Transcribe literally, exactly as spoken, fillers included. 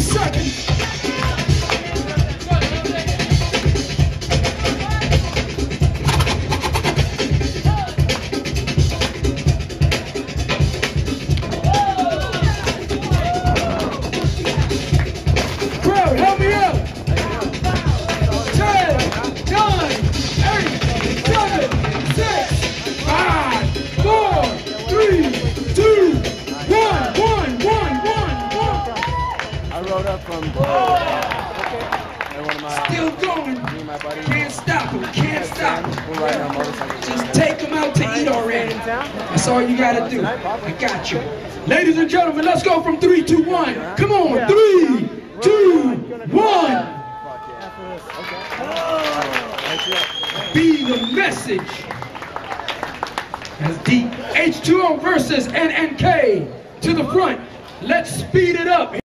seconds. Crowd, help me out. ten, nine, eight, seven, six, five, four, three, two, one, one, one, one, one. I rode up from and one of my, Still going. me and my buddy. Can't stop him. Can't stop him. We're riding on motorcycles. Just take him out to eat already. That's all you gotta do. I got you. Ladies and gentlemen, let's go from three, two, one. Come on, three, two, one. Be the message. That's deep. H two O versus N N K to the front. Let's speed it up.